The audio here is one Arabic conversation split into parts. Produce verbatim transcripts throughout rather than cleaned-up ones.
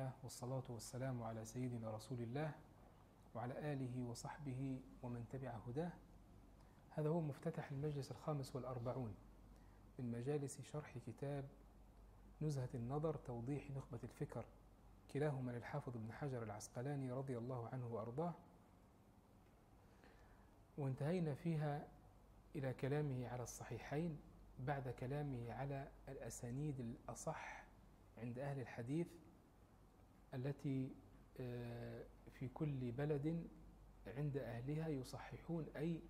الله، والصلاة والسلام على سيدنا رسول الله وعلى آله وصحبه ومن تبع هداه. هذا هو مفتتح المجلس الخامس والأربعون من مجالس شرح كتاب نزهة النظر توضيح نخبة الفكر، كلاهما للحافظ ابن حجر العسقلاني رضي الله عنه وأرضاه. وانتهينا فيها إلى كلامه على الصحيحين بعد كلامه على الأسانيد الأصح عند أهل الحديث التي في كل بلد عند أهلها يصححون أي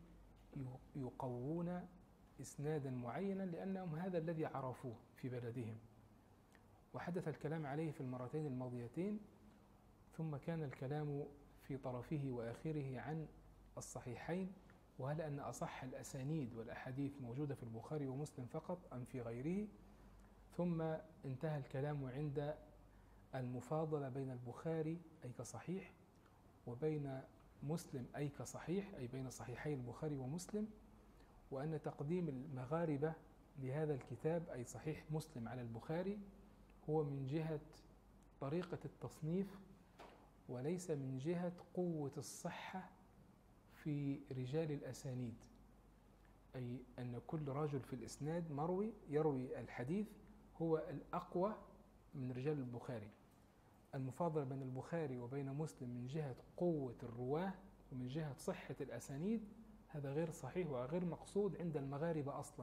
يقوون إسنادا معينا لأنهم هذا الذي عرفوه في بلدهم، وحدث الكلام عليه في المرتين الماضيتين. ثم كان الكلام في طرفه وآخره عن الصحيحين، وهل أن أصح الأسانيد والأحاديث موجودة في البخاري ومسلم فقط أم في غيره. ثم انتهى الكلام عند المفاضلة بين البخاري أي كصحيح وبين مسلم أي كصحيح، أي بين صحيحي البخاري ومسلم، وأن تقديم المغاربة لهذا الكتاب أي صحيح مسلم على البخاري هو من جهة طريقة التصنيف وليس من جهة قوة الصحة في رجال الأسانيد، أي أن كل رجل في الإسناد مروي يروي الحديث هو الأقوى من رجال البخاري. المفاضلة بين البخاري وبين مسلم من جهة قوة الرواة ومن جهة صحة الأسانيد هذا غير صحيح وغير مقصود عند المغاربة أصلا.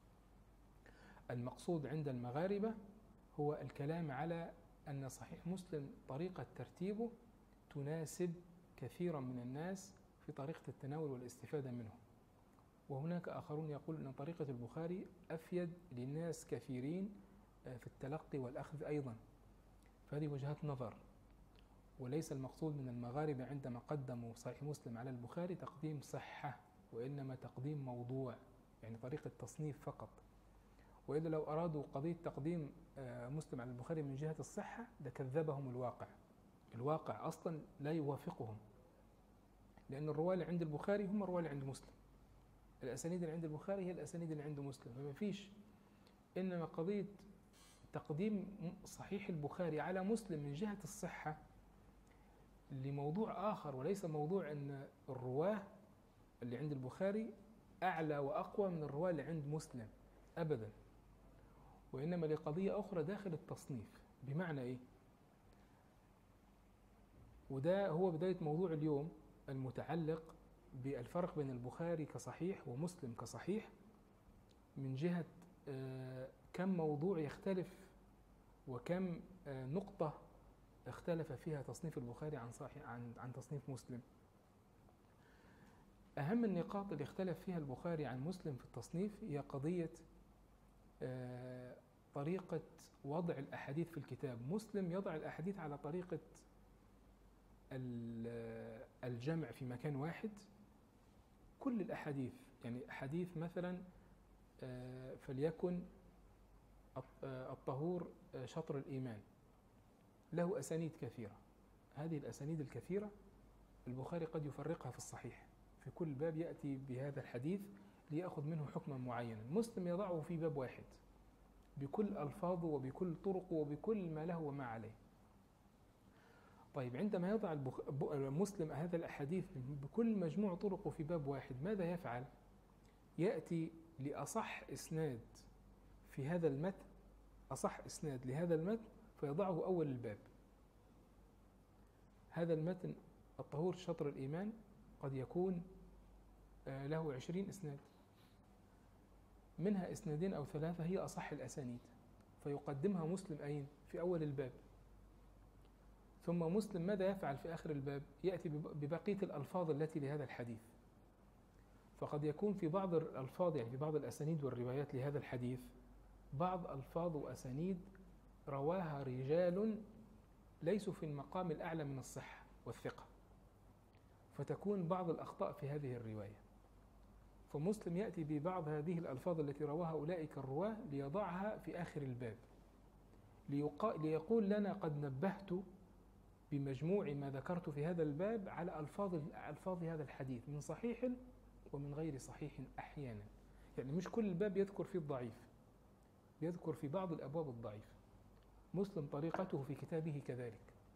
المقصود عند المغاربة هو الكلام على أن صحيح مسلم طريقة ترتيبه تناسب كثيرا من الناس في طريقة التناول والاستفادة منه، وهناك آخرون يقول أن طريقة البخاري أفيد للناس كثيرين في التلقي والأخذ أيضا. فهذه وجهات نظر، وليس المقصود من المغاربة عندما قدموا صحيح مسلم على البخاري تقديم صحة، وإنما تقديم موضوع، يعني طريقة تصنيف فقط. وإذا لو أرادوا قضية تقديم مسلم على البخاري من جهة الصحة لكذبهم الواقع. الواقع أصلا لا يوافقهم، لأن الرواة اللي عند البخاري هم الرواة اللي عند مسلم، الأسانيد اللي عند البخاري هي الأسانيد اللي عند مسلم، فما فيش. إنما قضية تقديم صحيح البخاري على مسلم من جهة الصحة لموضوع آخر، وليس موضوع أن الرواة اللي عند البخاري أعلى وأقوى من الرواة اللي عند مسلم أبدا، وإنما لقضية أخرى داخل التصنيف. بمعنى إيه؟ وده هو بداية موضوع اليوم المتعلق بالفرق بين البخاري كصحيح ومسلم كصحيح من جهة كم موضوع يختلف وكم نقطة اختلف فيها تصنيف البخاري عن صحيح عن عن تصنيف مسلم. أهم النقاط اللي اختلف فيها البخاري عن مسلم في التصنيف هي قضية طريقة وضع الأحاديث في الكتاب. مسلم يضع الأحاديث على طريقة الجمع في مكان واحد، كل الأحاديث، يعني حديث مثلا فليكن الطهور شطر الإيمان له أسانيد كثيرة. هذه الأسانيد الكثيرة البخاري قد يفرقها في الصحيح، في كل باب يأتي بهذا الحديث ليأخذ منه حكما معينا. مسلم يضعه في باب واحد بكل ألفاظه وبكل طرقه وبكل ما له وما عليه. طيب عندما يضع البخ... مسلم هذا الأحاديث بكل مجموع طرقه في باب واحد ماذا يفعل؟ يأتي لأصح إسناد في هذا المتن، أصح إسناد لهذا المتن فيضعه أول الباب. هذا المتن الطهور شطر الإيمان قد يكون له عشرين إسناد، منها إسنادين أو ثلاثة هي أصح الأسانيد فيقدمها مسلم أين؟ في أول الباب. ثم مسلم ماذا يفعل في آخر الباب؟ يأتي ببقية الألفاظ التي لهذا الحديث. فقد يكون في بعض الألفاظ، يعني في بعض الأسانيد والروايات لهذا الحديث بعض ألفاظ وأسانيد رواها رجال ليسوا في المقام الأعلى من الصحة والثقة، فتكون بعض الأخطاء في هذه الرواية. فمسلم يأتي ببعض هذه الألفاظ التي رواها أولئك الرواة ليضعها في آخر الباب، ليقول لنا قد نبهت بمجموع ما ذكرت في هذا الباب على ألفاظ ألفاظ هذا الحديث من صحيح ومن غير صحيح أحيانا. يعني مش كل الباب يذكر فيه الضعيف، يذكر في بعض الأبواب الضعيف. مسلم طريقته في كتابه كذلك،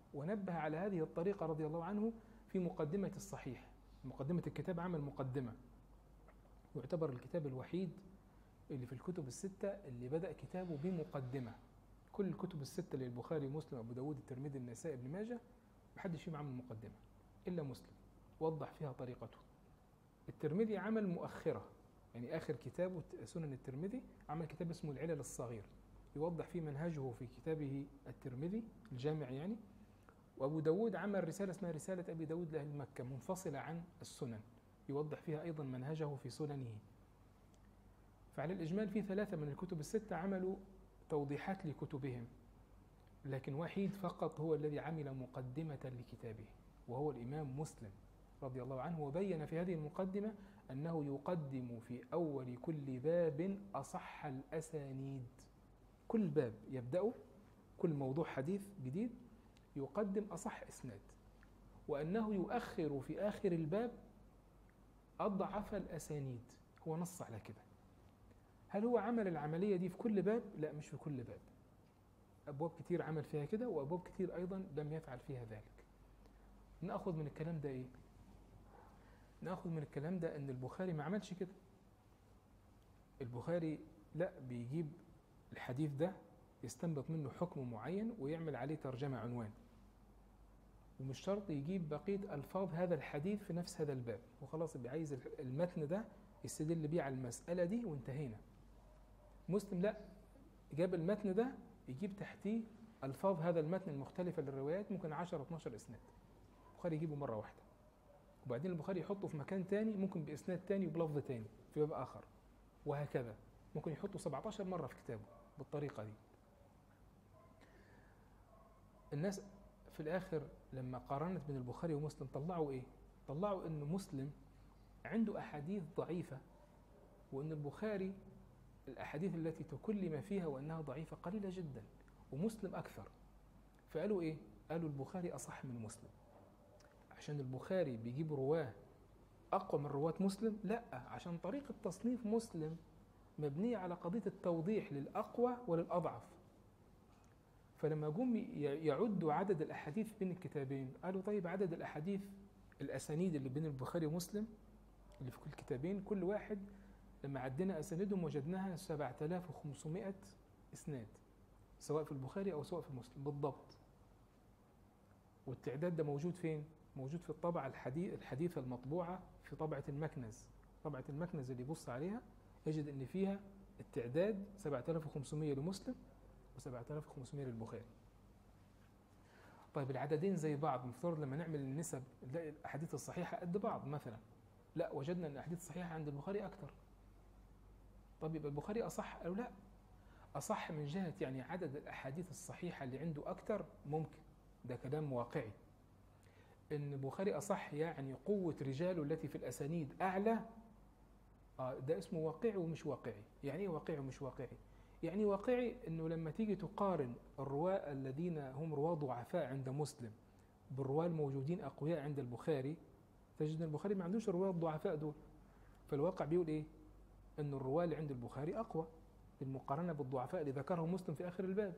ونبه على هذه الطريقة رضي الله عنه في مقدمة الصحيح. مقدمة الكتاب عمل مقدمة، يعتبر الكتاب الوحيد اللي في الكتب الستة اللي بدأ كتابه بمقدمة. كل الكتب الستة للبخاري ومسلم أبو داود الترمذي النسائي ابن ماجه محدش فيهم عمل مقدمة إلا مسلم، وضح فيها طريقته. الترمذي عمل مؤخرة، يعني آخر كتابه سنن الترمذي عمل كتاب اسمه العلل الصغير، يوضح فيه منهجه في كتابه الترمذي الجامع يعني. وأبو داود عمل رسالة اسمها رسالة أبي داود لأهل مكة منفصلة عن السنن، يوضح فيها أيضا منهجه في سننه. فعلى الإجمال في ثلاثة من الكتب الستة عملوا توضيحات لكتبهم، لكن وحيد فقط هو الذي عمل مقدمة لكتابه، وهو الإمام مسلم رضي الله عنه. وبين في هذه المقدمة أنه يقدم في أول كل باب أصح الأسانيد. كل باب يبدأ، كل موضوع حديث جديد يقدم أصح إسناد، وأنه يؤخر في آخر الباب أضعف الأسانيد. هو نص على كده. هل هو عمل العملية دي في كل باب؟ لا، مش في كل باب. أبواب كتير عمل فيها كده، وأبواب كتير أيضا لم يفعل فيها ذلك. نأخذ من الكلام ده إيه؟ نأخذ من الكلام ده أن البخاري ما عملش كده. البخاري لا، بيجيب الحديث ده يستنبط منه حكم معين ويعمل عليه ترجمة عنوان، ومش شرط يجيب بقية ألفاظ هذا الحديث في نفس هذا الباب، وخلاص يبقى عايز المتن ده يستدل بيه على المسألة دي وانتهينا. مسلم لا، جاب المتن ده يجيب تحتيه ألفاظ هذا المتن المختلفة للروايات، ممكن عشرة اتناشر إسناد. البخاري يجيبه مرة واحدة، وبعدين البخاري يحطه في مكان تاني ممكن بإسناد تاني وبلفظ تاني في باب آخر، وهكذا ممكن يحطه سبعتاشر مرة في كتابه بالطريقة دي. الناس في الآخر لما قارنت بين البخاري ومسلم طلعوا إيه؟ طلعوا إن مسلم عنده أحاديث ضعيفة، وإن البخاري الأحاديث التي تكلم فيها وأنها ضعيفة قليلة جدا، ومسلم أكثر. فقالوا إيه؟ قالوا البخاري أصح من مسلم. عشان البخاري بيجيب رواه أقوى من رواة مسلم؟ لا، عشان طريقة تصنيف مسلم مبنية على قضية التوضيح للأقوى وللأضعف. فلما جم يعدوا عدد الأحاديث بين الكتابين قالوا طيب عدد الأحاديث الأسانيد اللي بين البخاري ومسلم اللي في كل كتابين، كل واحد لما عدنا أسانيدهم وجدناها سبعة آلاف وخمسمائة إسناد، سواء في البخاري أو سواء في مسلم بالضبط. والتعداد ده موجود فين؟ موجود في الطبعة الحديث الحديثة المطبوعة في طبعة المكنز. طبعة المكنز اللي يبص عليها يجد أن فيها التعداد سبعة آلاف وخمسمائة لمسلم وسبعة آلاف وخمسمائة للبخاري. طيب العددين زي بعض، مفترض لما نعمل النسب نلاقي الأحاديث الصحيحة قد بعض مثلا. لا، وجدنا أن الأحاديث الصحيحة عند البخاري أكثر. طيب يبقى البخاري أصح؟ قالوا لا، أصح من جهة يعني عدد الأحاديث الصحيحة اللي عنده أكثر ممكن، ده كلام واقعي. إن البخاري أصح يعني قوة رجاله التي في الأسانيد أعلى، آه ده اسمه واقعي ومش واقعي. يعني إيه واقعي ومش واقعي؟ يعني واقعي إنه لما تيجي تقارن الرواة الذين هم رواة ضعفاء عند مسلم بالرواة الموجودين أقوياء عند البخاري، تجد أن البخاري ما عندوش الرواة الضعفاء دول. فالواقع بيقول إيه؟ أن الرواة اللي عند البخاري أقوى بالمقارنة بالضعفاء اللي ذكرهم مسلم في آخر الباب.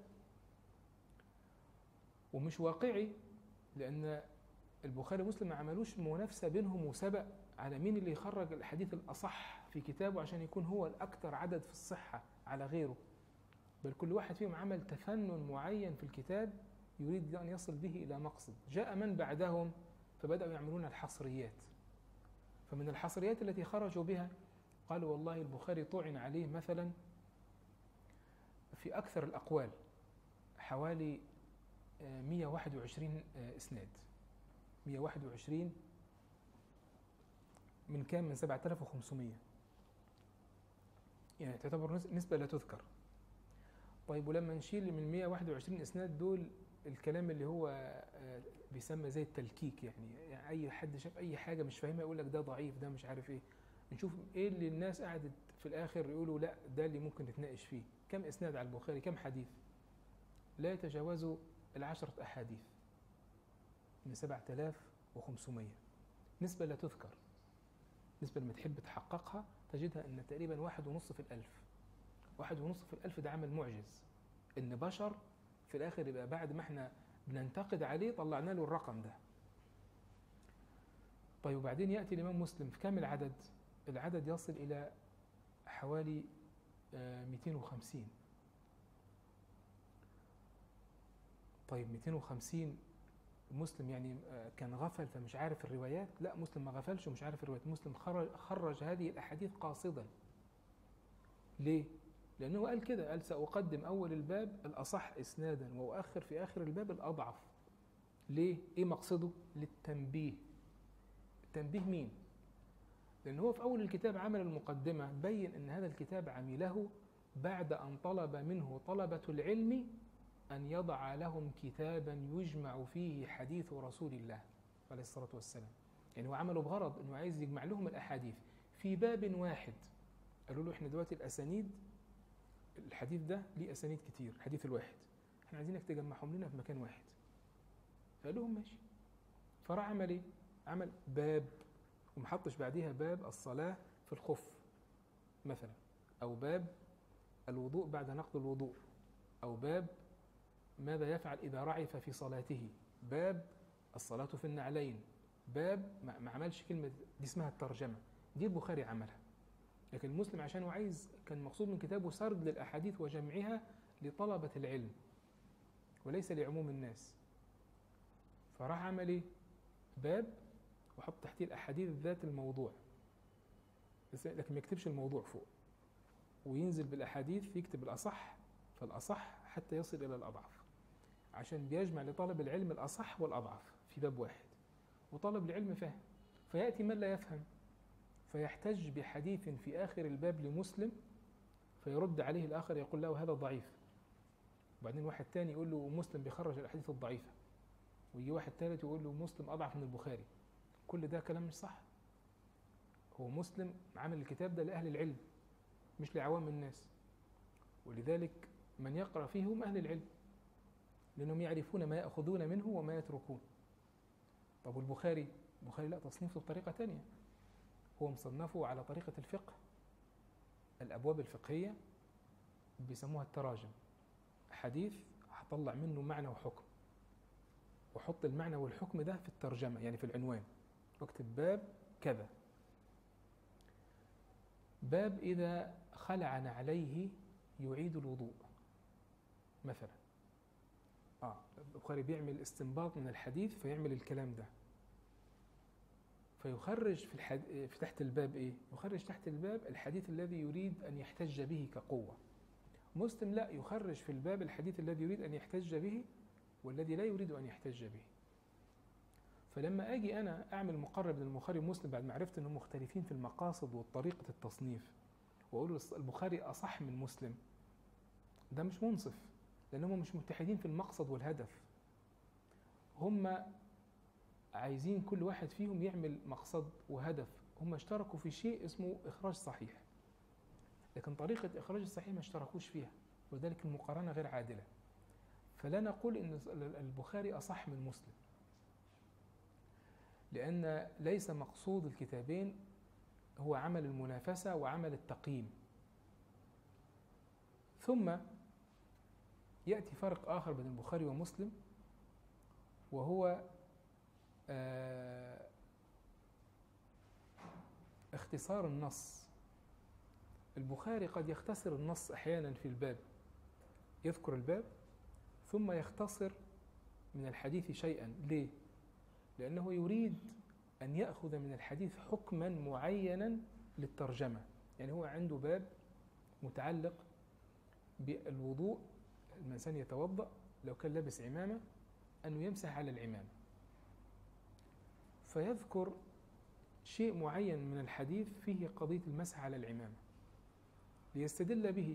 ومش واقعي لأن البخاري ومسلم ما عملوش منافسة بينهم وسبق على مين اللي يخرج الحديث الأصح في كتابه عشان يكون هو الأكثر عدد في الصحة على غيره، بل كل واحد فيهم عمل تفنن معين في الكتاب يريد أن يصل به إلى مقصد. جاء من بعدهم فبدأوا يعملون الحصريات. فمن الحصريات التي خرجوا بها قالوا والله البخاري طعن عليه مثلا في أكثر الأقوال حوالي مئة وواحد وعشرين إسناد. مئة وواحد وعشرين من كام؟ من سبعة آلاف وخمسمائة، يعني تعتبر نسبة لا تذكر. طيب ولما نشيل من مئة وواحد وعشرين إسناد دول الكلام اللي هو بيسمى زي التلكيك، يعني, يعني أي حد شاف أي حاجة مش فاهمها يقول لك ده ضعيف، ده مش عارف إيه. نشوف إيه اللي الناس قعدت في الآخر يقولوا لا ده اللي ممكن نتناقش فيه. كم إسناد على البخاري؟ كم حديث؟ لا يتجاوزوا العشرة أحاديث من سبعة آلاف وخمسمائة، نسبة لا تذكر. نسبة لما تحب تحققها تجدها أن تقريبا واحد ونص في الألف. واحد ونص في الألف ده عمل معجز، إن بشر في الآخر يبقى بعد ما احنا بننتقد عليه طلعنا له الرقم ده. طيب وبعدين يأتي الإمام مسلم في كم العدد؟ العدد يصل إلى حوالي مئتين وخمسين. طيب مئتين وخمسين مسلم يعني كان غفل فمش عارف الروايات؟ لا، مسلم ما غفلش ومش عارف الروايات، مسلم خرج, خرج هذه الأحاديث قاصدا. ليه؟ لأنه قال كده، قال سأقدم أول الباب الأصح إسنادا وأؤخر في آخر الباب الأضعف. ليه؟ إيه مقصده؟ للتنبيه. التنبيه مين؟ لأن هو في أول الكتاب عمل المقدمة بين أن هذا الكتاب عمله بعد أن طلب منه طلبة العلم أن يضع لهم كتابا يجمع فيه حديث رسول الله عليه الصلاة والسلام. يعني هو عمله بغرض أنه عايز يجمع لهم الأحاديث في باب واحد. قالوا له إحنا دلوقتي الأسانيد، الحديث ده ليه أسانيد كتير، حديث الواحد إحنا عايزينك تجمعهم لنا في مكان واحد. فقال لهم ماشي. فراح عمل إيه؟ عمل باب ومحطش بعديها باب الصلاة في الخف مثلا، أو باب الوضوء بعد نقض الوضوء، أو باب ماذا يفعل إذا رعف في صلاته، باب الصلاة في النعلين، باب ما عملش كلمة دي اسمها الترجمة، دي البخاري عملها. لكن المسلم عشان عايز، كان مقصود من كتابه سرد للأحاديث وجمعها لطلبة العلم وليس لعموم الناس. فراح عمل إيه؟ باب وحط تحتيه الأحاديث ذات الموضوع، لكن ما يكتبش الموضوع فوق، وينزل بالأحاديث يكتب الأصح فالأصح حتى يصل إلى الأضعف، عشان بيجمع لطالب العلم الأصح والأضعف في باب واحد. وطالب العلم فهم، فيأتي من لا يفهم فيحتج بحديث في آخر الباب لمسلم فيرد عليه الآخر يقول له هذا ضعيف، وبعدين واحد تاني يقول له مسلم بيخرج الأحاديث الضعيفة، ويجي واحد ثالث يقول له مسلم أضعف من البخاري. كل ده كلام مش صح. هو مسلم عمل الكتاب ده لأهل العلم مش لعوام الناس، ولذلك من يقرأ فيه هم أهل العلم لأنهم يعرفون ما يأخذون منه وما يتركون. طب والبخاري؟ البخاري لا، تصنيفه بطريقة تانية، هو مصنفه على طريقة الفقه، الأبواب الفقهية بيسموها التراجم. حديث هطلع منه معنى وحكم وحط المعنى والحكم ده في الترجمة، يعني في العنوان واكتب باب كذا، باب إذا خلع نعليه يعيد الوضوء مثلا. آه البخاري بيعمل استنباط من الحديث فيعمل الكلام ده، فيخرج في, الحد... في تحت الباب إيه؟ يخرج تحت الباب الحديث الذي يريد أن يحتج به كقوة. مسلم لا، يخرج في الباب الحديث الذي يريد أن يحتج به والذي لا يريد أن يحتج به. فلما أجي أنا أعمل مقارنة بين البخاري ومسلم بعد ما عرفت أنهم مختلفين في المقاصد وطريقة التصنيف، وأقول البخاري أصح من مسلم، ده مش منصف، لأنهم مش متحدين في المقصد والهدف. هم عايزين كل واحد فيهم يعمل مقصد وهدف، هم اشتركوا في شيء اسمه إخراج صحيح، لكن طريقة إخراج الصحيح ما اشتركوش فيها، وذلك المقارنة غير عادلة. فلا نقول أن البخاري أصح من مسلم، لأن ليس مقصود الكتابين هو عمل المنافسة وعمل التقييم. ثم يأتي فرق آخر بين البخاري ومسلم، وهو اختصار النص. البخاري قد يختصر النص أحيانا في الباب، يذكر الباب ثم يختصر من الحديث شيئا. ليه؟ لأنه يريد أن يأخذ من الحديث حكما معينا للترجمة. يعني هو عنده باب متعلق بالوضوء، الإنسان يتوضأ لو كان لابس عمامة أنه يمسح على العمامة، فيذكر شيء معين من الحديث فيه قضية المسح على العمامة ليستدل به،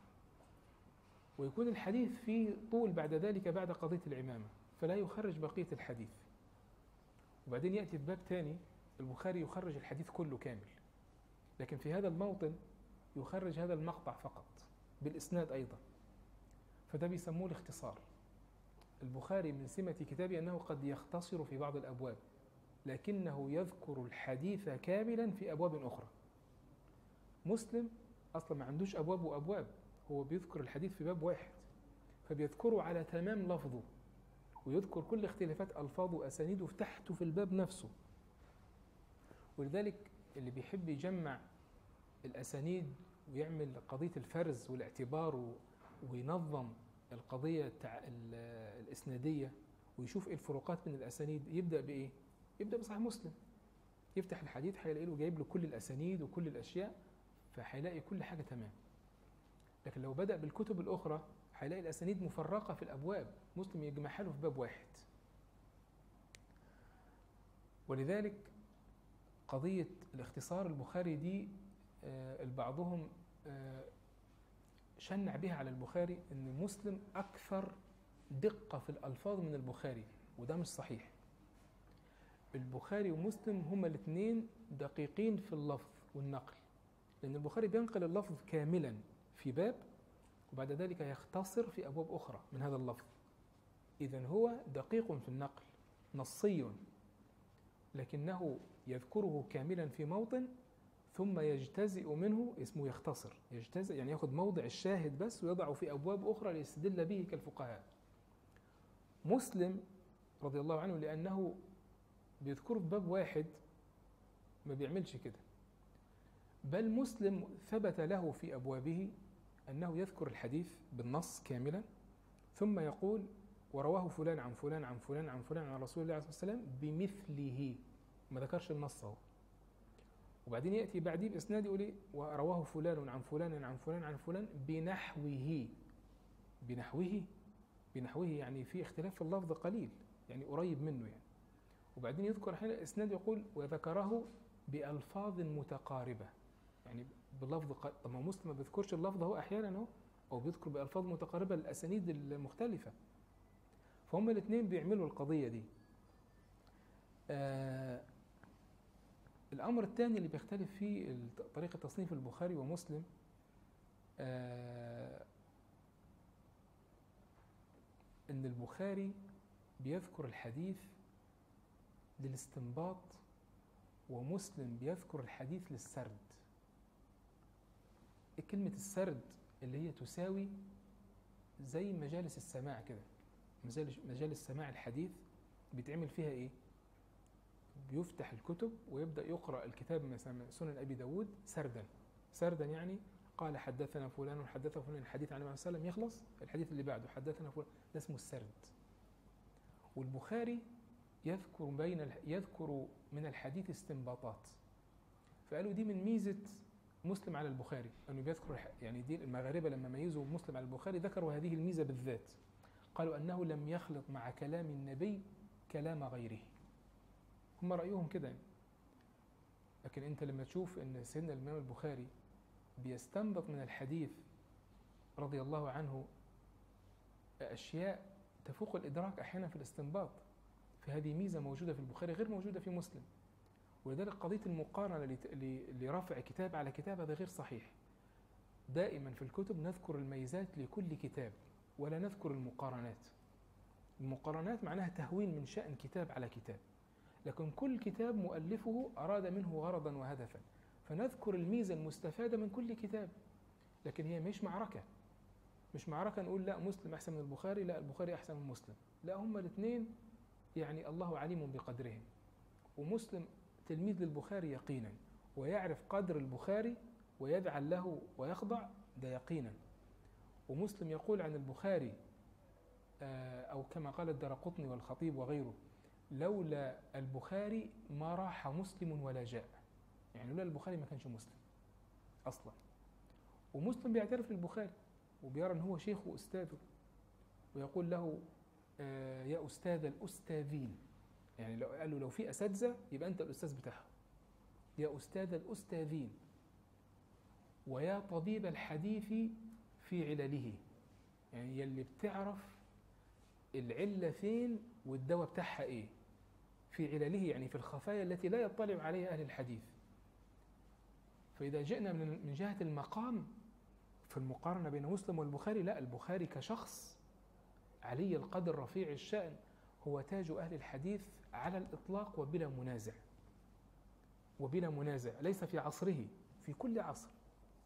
ويكون الحديث فيه طول بعد ذلك بعد قضية العمامة، فلا يخرج بقية الحديث. وبعدين يأتي في باب تاني البخاري يخرج الحديث كله كامل، لكن في هذا الموطن يخرج هذا المقطع فقط بالإسناد أيضا، فده بيسموه الاختصار. البخاري من سمة كتابه أنه قد يختصر في بعض الأبواب، لكنه يذكر الحديث كاملا في أبواب أخرى. مسلم أصلا ما عندوش أبواب وأبواب، هو بيذكر الحديث في باب واحد فبيذكره على تمام لفظه ويذكر كل اختلافات ألفاظ وأسانيد تحته في الباب نفسه. ولذلك اللي بيحب يجمع الأسانيد ويعمل قضية الفرز والاعتبار وينظم القضية الإسنادية ويشوف إيه الفروقات بين الأسانيد، يبدأ بإيه؟ يبدأ بصحيح مسلم. يفتح الحديث هيلاقي له جايب له كل الأسانيد وكل الأشياء، فهيلاقي كل حاجة تمام. لكن لو بدأ بالكتب الأخرى هيلاقي الأسانيد مفرقة في الأبواب، مسلم يجمعها له في باب واحد. ولذلك قضية الاختصار البخاري دي البعضهم شنع بها على البخاري ان مسلم اكثر دقة في الالفاظ من البخاري، وده مش صحيح. البخاري ومسلم هما الاثنين دقيقين في اللفظ والنقل، لان البخاري بينقل اللفظ كاملا في باب وبعد ذلك يختصر في ابواب اخرى من هذا اللفظ. اذن هو دقيق في النقل نصي، لكنه يذكره كاملا في موطن ثم يجتزئ منه، اسمه يختصر. يجتزئ يعني ياخذ موضع الشاهد بس ويضعه في أبواب أخرى ليستدل به كالفقهاء. مسلم رضي الله عنه لأنه بيذكره في باب واحد ما بيعملش كده، بل مسلم ثبت له في أبوابه أنه يذكر الحديث بالنص كاملا ثم يقول ورواه فلان عن فلان عن فلان عن فلان عن رسول الله عليه الصلاة والسلام بمثله، ما ذكرش النص اهو. وبعدين يأتي بعديه بإسناد يقول إيه ورواه فلان عن فلان عن فلان عن فلان بنحوه. بنحوه بنحوه يعني في اختلاف في اللفظ قليل، يعني قريب منه يعني. وبعدين يذكر أحيانا إسناد يقول وذكره بألفاظ متقاربة، يعني بلفظ ق... طب ما مسلم ما بيذكرش اللفظ هو أحيانا هو، أو بيذكر بألفاظ متقاربة للأسانيد المختلفة. فهم الاثنين بيعملوا القضية دي. آه الأمر الثاني اللي بيختلف فيه طريقة تصنيف البخاري ومسلم، آه إن البخاري بيذكر الحديث للاستنباط ومسلم بيذكر الحديث للسرد. كلمة السرد اللي هي تساوي زي مجالس السماع كده، مجالس سماع الحديث بيتعمل فيها إيه؟ بيفتح الكتب ويبدأ يقرأ الكتاب مثلا سنن أبي داود سردا. سردا يعني قال حدثنا فلان وحدثنا فلان الحديث عن النبي صلى الله عليه وسلم يخلص، الحديث اللي بعده حدثنا فلان، ده اسمه السرد. والبخاري يذكر بين يذكر من الحديث استنباطات. فقالوا دي من ميزة مسلم على البخاري أنه بيذكر، يعني دي المغاربة لما ميزوا مسلم على البخاري ذكروا هذه الميزة بالذات، قالوا أنه لم يخلط مع كلام النبي كلام غيره. هم رأيهم كده يعني. لكن أنت لما تشوف أن سيدنا الإمام البخاري بيستنبط من الحديث رضي الله عنه أشياء تفوق الإدراك أحيانا في الاستنباط، فهذه ميزة موجودة في البخاري غير موجودة في مسلم. ولذلك قضية المقارنة لرفع كتاب على كتاب هذا غير صحيح. دائما في الكتب نذكر الميزات لكل كتاب ولا نذكر المقارنات. المقارنات معناها تهوين من شأن كتاب على كتاب، لكن كل كتاب مؤلفه أراد منه غرضا وهدفا، فنذكر الميزة المستفادة من كل كتاب. لكن هي مش معركة، مش معركة نقول لا مسلم أحسن من البخاري، لا البخاري أحسن من مسلم، لا هما الاثنين يعني الله عليم بقدرهم. ومسلم تلميذ للبخاري يقينا ويعرف قدر البخاري ويذعل له ويخضع، ده يقينا. ومسلم يقول عن البخاري أو كما قال الدرقطني والخطيب وغيره لولا البخاري ما راح مسلم ولا جاء، يعني لولا البخاري ما كانش مسلم أصلا. ومسلم بيعترف للبخاري وبيرى أن هو شيخه وأستاذه، ويقول له يا أستاذ الأستاذين، يعني لو قال له لو في أساتذة يبقى أنت الأستاذ بتاعهم، يا أستاذ الأستاذين ويا طبيب الحديث في علله، يعني يلي بتعرف العلة فين والدواء بتاعها إيه، في علله يعني في الخفايا التي لا يطلع عليها أهل الحديث. فإذا جئنا من جهة المقام في المقارنة بين مسلم والبخاري، لا البخاري كشخص علي القدر رفيع الشأن هو تاج أهل الحديث على الإطلاق وبلا منازع، وبلا منازع ليس في عصره، في كل عصر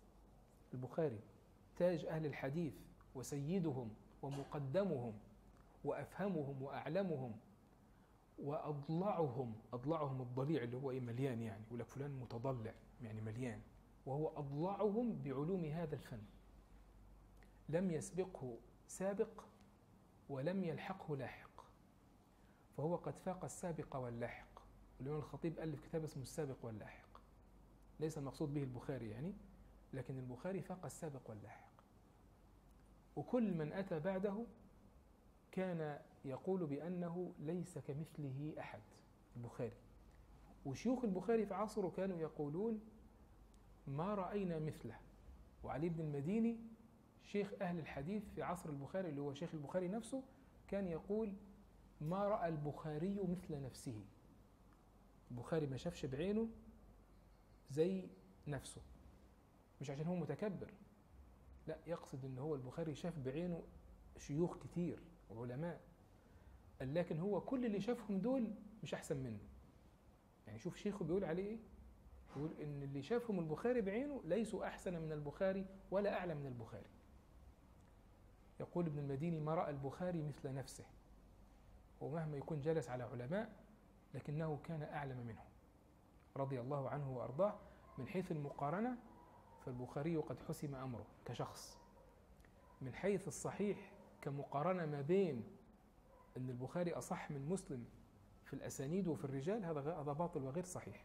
البخاري تاج أهل الحديث وسيدهم ومقدمهم وأفهمهم وأعلمهم وأضلعهم. أضلعهم الضليع اللي هو إيه؟ مليان يعني، يقول لك فلان متضلع يعني مليان، وهو أضلعهم بعلوم هذا الفن. لم يسبقه سابق ولم يلحقه لاحق، فهو قد فاق السابق واللاحق. والإمام الخطيب ألف كتاب اسمه السابق واللاحق، ليس المقصود به البخاري يعني، لكن البخاري فاق السابق واللاحق. وكل من أتى بعده كان يقول بأنه ليس كمثله أحد. البخاري وشيوخ البخاري في عصره كانوا يقولون ما رأينا مثله. وعلي بن المديني شيخ أهل الحديث في عصر البخاري، اللي هو شيخ البخاري نفسه، كان يقول ما رأى البخاري مثل نفسه. البخاري ما شافش بعينه زي نفسه، مش عشان هو متكبر، لا، يقصد ان هو البخاري شاف بعينه شيوخ كتير وعلماء، لكن هو كل اللي شافهم دول مش احسن منه. يعني شوف شيخه بيقول عليه ايه، يقول ان اللي شافهم البخاري بعينه ليسوا احسن من البخاري ولا اعلى من البخاري. يقول ابن المديني ما رأى البخاري مثل نفسه، ومهما يكون جلس على علماء لكنه كان أعلم منهم رضي الله عنه وأرضاه. من حيث المقارنة فالبخاري قد حسم أمره كشخص. من حيث الصحيح كمقارنة ما بين أن البخاري أصح من مسلم في الأسانيد وفي الرجال، هذا هذا باطل وغير صحيح.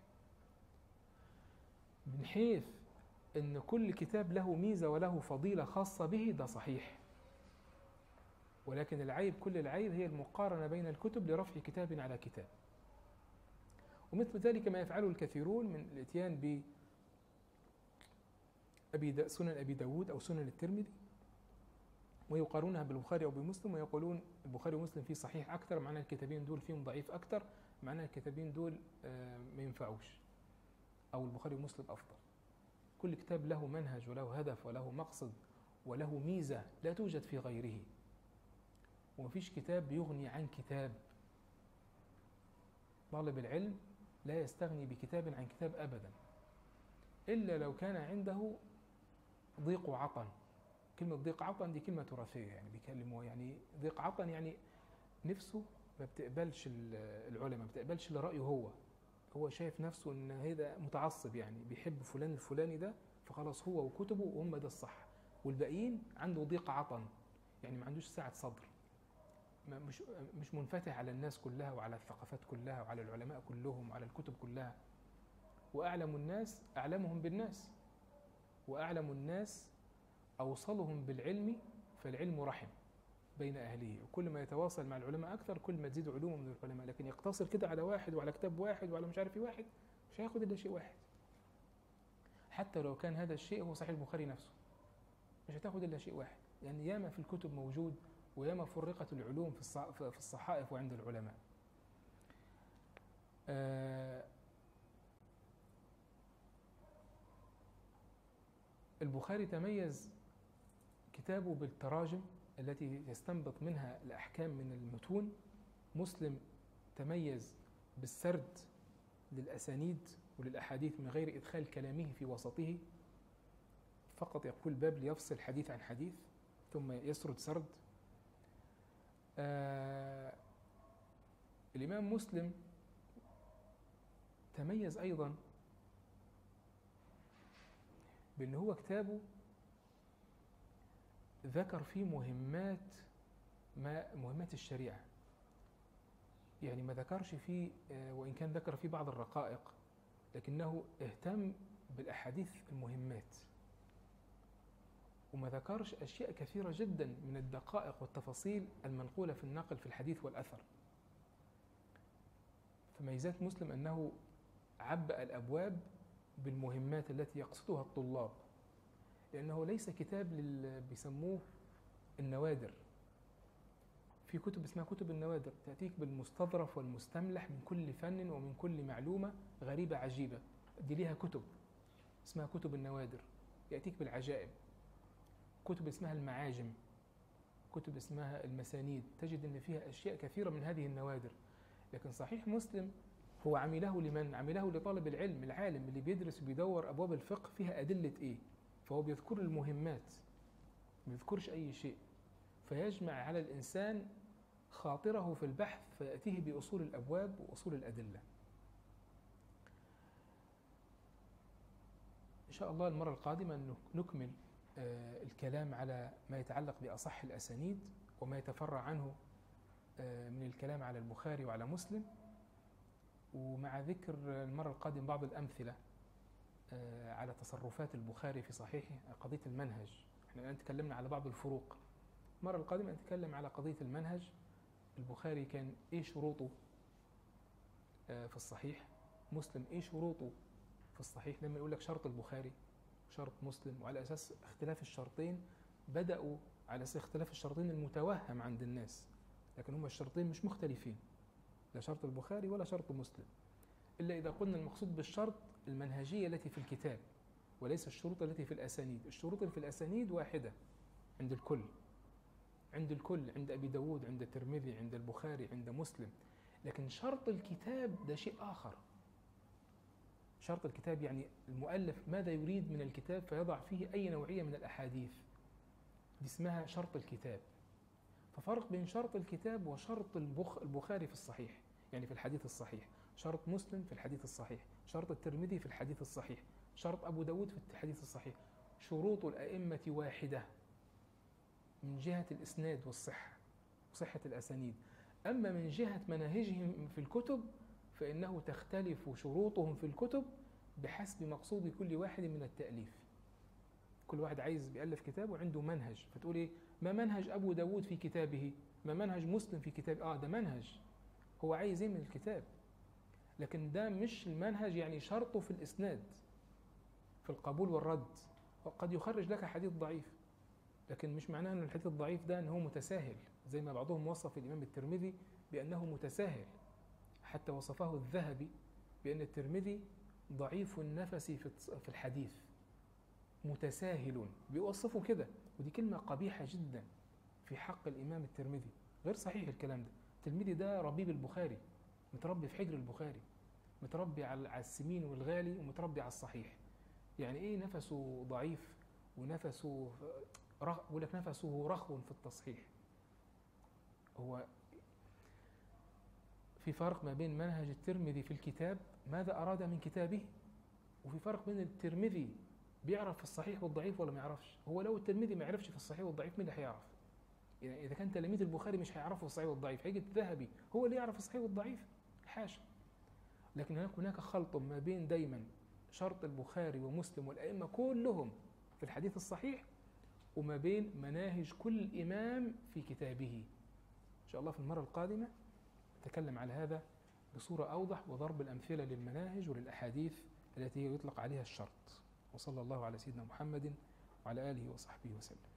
من حيث أن كل كتاب له ميزة وله فضيلة خاصة به، ده صحيح. ولكن العيب، كل العيب هي المقارنة بين الكتب لرفع كتاب على كتاب. ومثل ذلك ما يفعله الكثيرون من الاتيان ب أبي سنن أبي داود أو سنن الترمذي ويقارنها بالبخاري أو بمسلم، ويقولون البخاري ومسلم فيه صحيح أكثر، معنى الكتابين دول فيهم ضعيف أكثر، معنى الكتابين دول ما ينفعوش، أو البخاري ومسلم أفضل. كل كتاب له منهج وله هدف وله مقصد وله ميزة لا توجد في غيره، ومفيش كتاب يغني عن كتاب. طالب العلم لا يستغني بكتاب عن كتاب أبدا، إلا لو كان عنده ضيق عطن. كلمة ضيق عطن دي كلمة تراثية، يعني بيكلموا يعني ضيق عطن يعني نفسه ما بتقبلش العلماء، ما بتقبلش لرأيه هو هو شايف نفسه ان هذا متعصب، يعني بيحب فلان الفلاني ده، فخلاص هو وكتبه وهم ده الصح، والباقيين عنده ضيق عطن، يعني ما عندوش سعة صدر، مش مش منفتح على الناس كلها وعلى الثقافات كلها وعلى العلماء كلهم وعلى الكتب كلها. وأعلم الناس أعلمهم بالناس، وأعلم الناس أوصلهم بالعلم، فالعلم رحم بين أهله، وكل ما يتواصل مع العلماء أكثر كل ما تزيد علومه من العلماء. لكن يقتصر كده على واحد وعلى كتاب واحد وعلى مش عارف واحد، مش هياخد إلا شيء واحد، حتى لو كان هذا الشيء هو صحيح البخاري نفسه، مش هتاخد إلا شيء واحد، لأن يعني ياما في الكتب موجود، وياما فرقت العلوم في الصحائف وعند العلماء. آه البخاري تميز كتابه بالتراجم التي يستنبط منها الأحكام من المتون. مسلم تميز بالسرد للأسانيد وللأحاديث من غير إدخال كلامه في وسطه، فقط يقول باب ليفصل حديث عن حديث ثم يسرد سرد. آه الإمام مسلم تميز أيضا بأنه هو كتابه ذكر فيه مهمات ما مهمات الشريعة، يعني ما ذكرش فيه، وإن كان ذكر فيه بعض الرقائق، لكنه اهتم بالأحاديث المهمات، وما ذكرش أشياء كثيرة جدا من الدقائق والتفاصيل المنقولة في النقل في الحديث والأثر. فميزات مسلم أنه عبأ الأبواب بالمهمات التي يقصدها الطلاب، لأنه ليس كتاب لل بيسموه النوادر. في كتب اسمها كتب النوادر، تأتيك بالمستظرف والمستملح من كل فن ومن كل معلومة غريبة عجيبة، دي ليها كتب اسمها كتب النوادر، يأتيك بالعجائب. كتب اسمها المعاجم، كتب اسمها المسانيد، تجد أن فيها أشياء كثيرة من هذه النوادر. لكن صحيح مسلم هو عمله لمن؟ عمله لطالب العلم العالم اللي بيدرس وبيدور أبواب الفقه فيها أدلة إيه، فهو بيذكر المهمات، ما بيذكرش أي شيء، فيجمع على الإنسان خاطره في البحث فيأتيه بأصول الأبواب وأصول الأدلة. إن شاء الله المرة القادمة نكمل الكلام على ما يتعلق بأصح الأسانيد وما يتفرع عنه من الكلام على البخاري وعلى مسلم، ومع ذكر المرة القادمة بعض الأمثلة على تصرفات البخاري في صحيحه، قضية المنهج. احنا الآن تكلمنا على بعض الفروق، المرة القادمة نتكلم على قضية المنهج. البخاري كان ايه شروطه في الصحيح، مسلم ايه شروطه في الصحيح. لما يقول لك شرط البخاري وشرط مسلم، وعلى أساس اختلاف الشرطين بدأوا على أساس اختلاف الشرطين المتوهم عند الناس، لكن هما الشرطين مش مختلفين، لا شرط البخاري ولا شرط مسلم، إلا إذا قلنا المقصود بالشرط المنهجية التي في الكتاب وليس الشروط التي في الأسانيد. الشروط اللي في الأسانيد واحدة عند الكل، عند الكل، عند أبي داود، عند الترمذي، عند البخاري، عند مسلم. لكن شرط الكتاب ده شيء آخر. شرط الكتاب يعني المؤلف ماذا يريد من الكتاب فيضع فيه أي نوعية من الأحاديث، دي اسمها شرط الكتاب. ففرق بين شرط الكتاب وشرط البخ البخاري في الصحيح، يعني في الحديث الصحيح، شرط مسلم في الحديث الصحيح، شرط الترمذي في الحديث الصحيح، شرط أبو داود في الحديث الصحيح. شروط الأئمة واحدة من جهة الإسناد والصحة وصحة الأسانيد، أما من جهة مناهجهم في الكتب فإنه تختلف شروطهم في الكتب بحسب مقصود كل واحد من التأليف. كل واحد عايز بيألف كتاب وعنده منهج، فتقول إيه؟ ما منهج أبو داود في كتابه؟ ما منهج مسلم في كتابه؟ آه ده منهج، هو عايز إيه من الكتاب، لكن ده مش المنهج. يعني شرطه في الإسناد في القبول والرد، وقد يخرج لك حديث ضعيف، لكن مش معناه أن الحديث الضعيف ده أنه متساهل، زي ما بعضهم وصف الإمام الترمذي بأنه متساهل، حتى وصفه الذهبي بأن الترمذي ضعيف النفس في الحديث، متساهل، بيوصفه كده، ودي كلمة قبيحة جدا في حق الإمام الترمذي، غير صحيح الكلام ده. الترمذي ده ربيب البخاري، متربي في حجر البخاري، متربي على السمين والغالي، ومتربي على الصحيح. يعني إيه نفسه ضعيف ونفسه رخ... يقول لك نفسه رخو في التصحيح؟ هو في فرق ما بين منهج الترمذي في الكتاب، ماذا أراد من كتابه، وفي فرق بين الترمذي بيعرف في الصحيح والضعيف ولا ما يعرفش. هو لو الترمذي ما يعرفش في الصحيح والضعيف مين اللي هيعرف؟ يعني إذا كان تلاميذ البخاري مش هيعرفوا في الصحيح والضعيف، هيجي الذهبي هو اللي يعرف الصحيح والضعيف؟ حاشا. لكن هناك هناك خلط ما بين دايما شرط البخاري ومسلم والأئمة كلهم في الحديث الصحيح، وما بين مناهج كل إمام في كتابه. إن شاء الله في المرة القادمة نتكلم على هذا بصورة أوضح، وضرب الأمثلة للمناهج وللأحاديث التي يطلق عليها الشرط. وصلى الله على سيدنا محمد وعلى آله وصحبه وسلم.